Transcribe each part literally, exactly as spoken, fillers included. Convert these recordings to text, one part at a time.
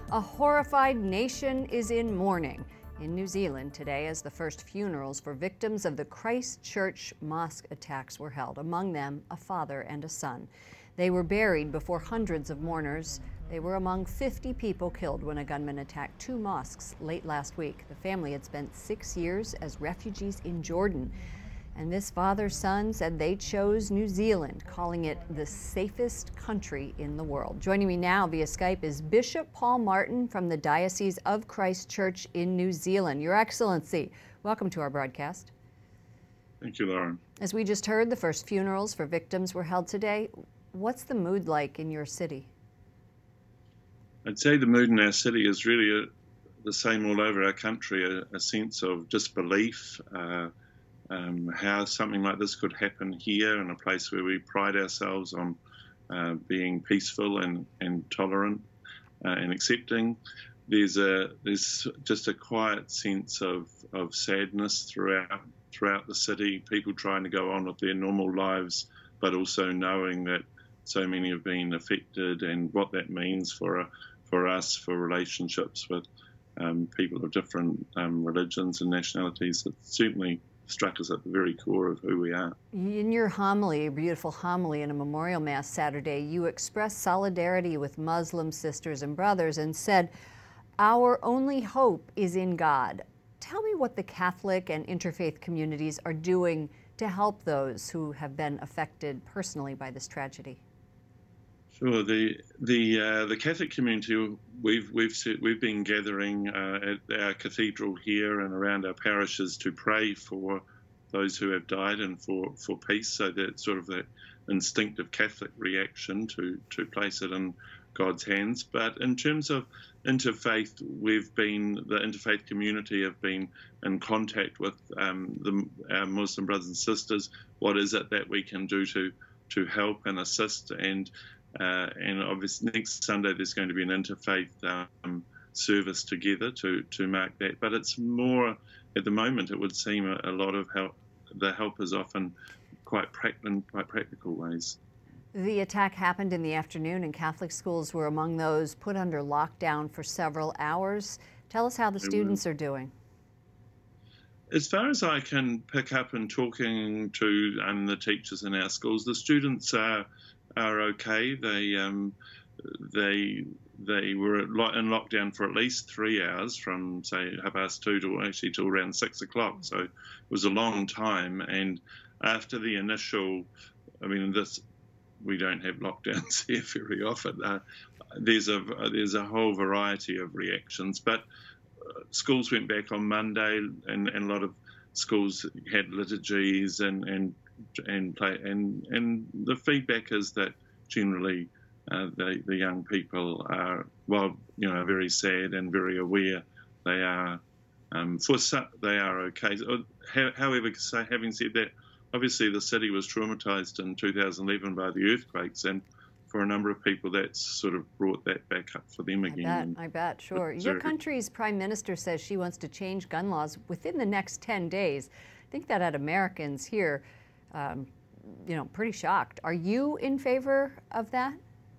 A horrified nation is in mourning in New Zealand today as the first funerals for victims of the Christchurch mosque attacks were held, among them a father and a son. They were buried before hundreds of mourners. They were among fifty people killed when a gunman attacked two mosques late last week. The family had spent six years as refugees in Jordan. And this father-son said they chose New Zealand, calling it the safest country in the world. Joining me now via Skype is Bishop Paul Martin from the Diocese of Christchurch in New Zealand. Your Excellency, welcome to our broadcast. Thank you, Lauren. As we just heard, the first funerals for victims were held today. What's the mood like in your city? I'd say the mood in our city is really a, the same all over our country, a, a sense of disbelief, uh, Um, how something like this could happen here in a place where we pride ourselves on uh, being peaceful and, and tolerant uh, and accepting. There's a there's just a quiet sense of, of sadness throughout throughout the city, people trying to go on with their normal lives, but also knowing that so many have been affected and what that means for, a, for us, for relationships with um, people of different um, religions and nationalities. It certainly struck us at the very core of who we are. In your homily, a beautiful homily in a memorial mass Saturday, you expressed solidarity with Muslim sisters and brothers and said, "Our only hope is in God." Tell me what the Catholic and interfaith communities are doing to help those who have been affected personally by this tragedy. Sure. The the uh, the Catholic community, we've we've we've been gathering uh, at our cathedral here and around our parishes to pray for those who have died and for, for peace. So that sort of that instinctive Catholic reaction to to place it in God's hands. But in terms of interfaith, we've been the interfaith community have been in contact with um, the, our Muslim brothers and sisters. What is it that we can do to to help and assist? And Uh, and obviously next Sunday there's going to be an interfaith um, service together to, to mark that. But it's more, at the moment, it would seem a, a lot of help. The help is often quite, pract in quite practical ways. The attack happened in the afternoon and Catholic schools were among those put under lockdown for several hours. Tell us how the students are doing. As far as I can pick up in talking to um, the teachers in our schools, the students are are okay. They um, they they were in lockdown for at least three hours, from say half past two to actually till around six o'clock. So it was a long time. And after the initial, I mean, this we don't have lockdowns here very often. Uh, there's a there's a whole variety of reactions, but uh, schools went back on Monday, and, and a lot of schools had liturgies and and. and play and and the feedback is that generally uh, the the young people are, well, you know, very sad and very aware. They are um, for some, they are okay. However, having said that, obviously the city was traumatized in two thousand eleven by the earthquakes, and for a number of people that's sort of brought that back up for them again. I bet, I bet, sure. Your country's prime minister says she wants to change gun laws within the next ten days. I think that had Americans here Um, you know, pretty shocked. Are you in favor of that?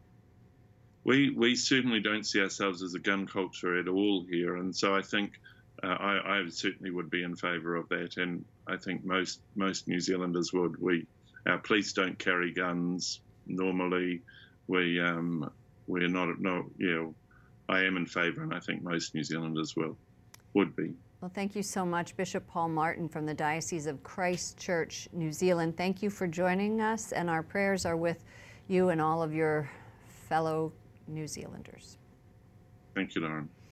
We we certainly don't see ourselves as a gun culture at all here, and so I think uh, I, I certainly would be in favor of that, and I think most most New Zealanders would. We our police don't carry guns normally. We um, we're not no you know I am in favor, and I think most New Zealanders will would be. Well, thank you so much, Bishop Paul Martin from the Diocese of Christchurch, New Zealand. Thank you for joining us, and our prayers are with you and all of your fellow New Zealanders. Thank you, Lauren.